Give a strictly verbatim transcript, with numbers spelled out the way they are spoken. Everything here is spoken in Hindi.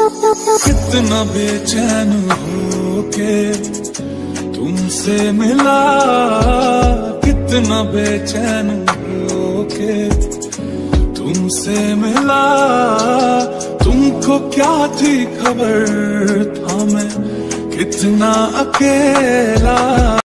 कितना बेचैन होके तुमसे मिला, कितना बेचैन होके तुमसे मिला। तुमको क्या थी खबर, था मैं कितना अकेला।